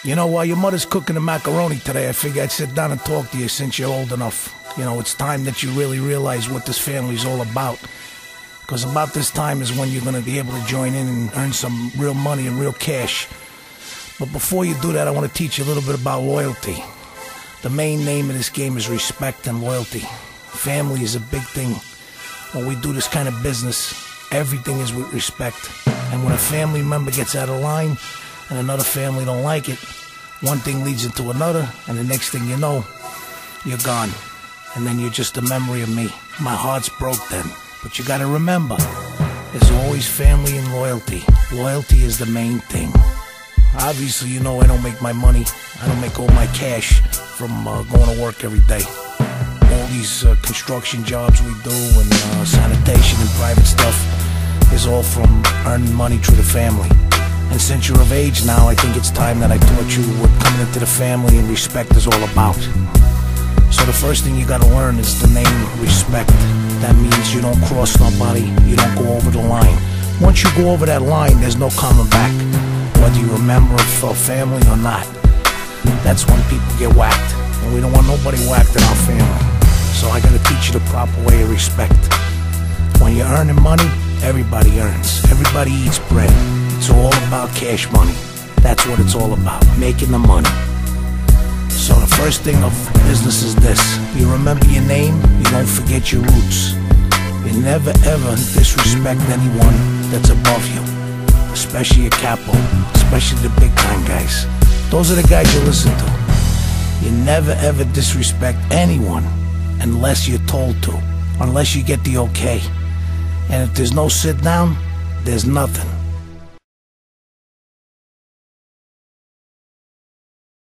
You know, while your mother's cooking the macaroni today, I figured I'd sit down and talk to you since you're old enough. You know, it's time that you really realize what this family's all about. Because about this time is when you're going to be able to join in and earn some real money and real cash. But before you do that, I want to teach you a little bit about loyalty. The main name of this game is respect and loyalty. Family is a big thing. When we do this kind of business, everything is with respect. And when a family member gets out of line and another family don't like it, one thing leads into another, and the next thing you know, you're gone. And then you're just a memory of me. My heart's broke then. But you gotta remember, there's always family and loyalty. Loyalty is the main thing. Obviously, you know I don't make my money, I don't make all my cash from going to work every day. All these construction jobs we do and sanitation and private stuff is all from earning money through the family. And since you're of age now, I think it's time that I taught you what coming into the family and respect is all about. So the first thing you gotta learn is the name respect. That means you don't cross nobody, you don't go over the line. Once you go over that line, there's no coming back. Whether you remember it for family or not. That's when people get whacked, and we don't want nobody whacked in our family. So I gotta teach you the proper way of respect. When you're earning money, everybody earns. Everybody eats bread. It's all about cash money. That's what it's all about, making the money. So the first thing of business is this. You remember your name, you don't forget your roots. You never ever disrespect anyone that's above you. Especially a capo, especially the big time guys. Those are the guys you listen to. You never ever disrespect anyone unless you're told to, unless you get the okay. And if there's no sit down, there's nothing.